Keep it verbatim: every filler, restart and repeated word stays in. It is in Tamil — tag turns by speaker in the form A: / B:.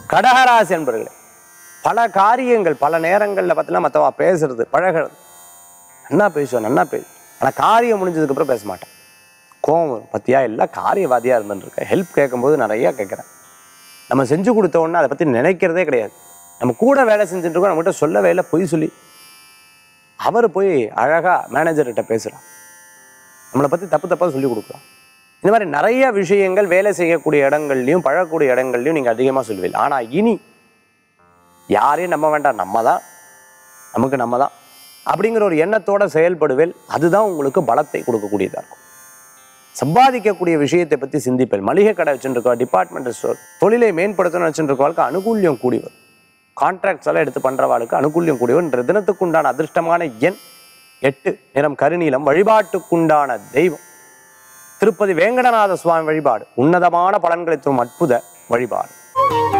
A: கடகராசி என்பர்களே, பல காரியங்கள் பல நேரங்களில் பார்த்தீங்கன்னா மற்றவா பேசுறது பழகிறது நன்னா பேசுவேன் நன்னா பேசு, ஆனால் காரியம் முடிஞ்சதுக்கு அப்புறம் பேச மாட்டேன். கோவம் வரும். பத்தியா எல்லாம் காரியவாதியாக இருந்துருக்கேன். ஹெல்ப் கேட்கும்போது நிறையா கேட்குறேன். நம்ம செஞ்சு கொடுத்த உடனே அதை பற்றி நினைக்கிறதே கிடையாது. நம்ம கூட வேலை செஞ்சுட்டு இருக்கோம், நம்மகிட்ட சொல்லவே இல்லை, பொய் சொல்லி அவர் போய் அழகாக மேனேஜர்கிட்ட பேசுகிறார், நம்மளை பற்றி தப்பு தப்பாக சொல்லி கொடுக்குறோம். இந்த மாதிரி நிறைய விஷயங்கள் வேலை செய்யக்கூடிய இடங்கள்லையும் பழகக்கூடிய இடங்கள்லையும் நீங்கள் அதிகமாக சொல்லுவீங்க. ஆனால் இனி யாரையும் நம்ப வேண்டாம், நம்ம தான் நமக்கு நம்ம தான் அப்படிங்கிற ஒரு எண்ணத்தோட செயல்படுவேல். அதுதான் உங்களுக்கு பலத்தை கொடுக்கக்கூடியதாக இருக்கும். சம்பாதிக்கக்கூடிய விஷயத்தை பற்றி சிந்திப்பேன். மளிகை கடை வச்சுருக்கா, டிபார்ட்மெண்டல் ஸ்டோர், தொழிலை மேம்படுத்தணும்னு வச்சுருக்கவாளுக்கு அனுகூல்யம் கூடி வரும். கான்ட்ராக்ட்ஸ் எல்லாம் எடுத்து பண்ணுறவாளுக்கு அனுகூல்யம் கூடி வரும். இன்ற தினத்துக்குண்டான அதிர்ஷ்டமான எண் எட்டு, நிறம் கருநீலம். வழிபாட்டுக்குண்டான தெய்வம் திருப்பதி வேங்கடநாத சுவாமி வழிபாடு உன்னதமான பலன்களை தரும் அற்புத வழிபாடு.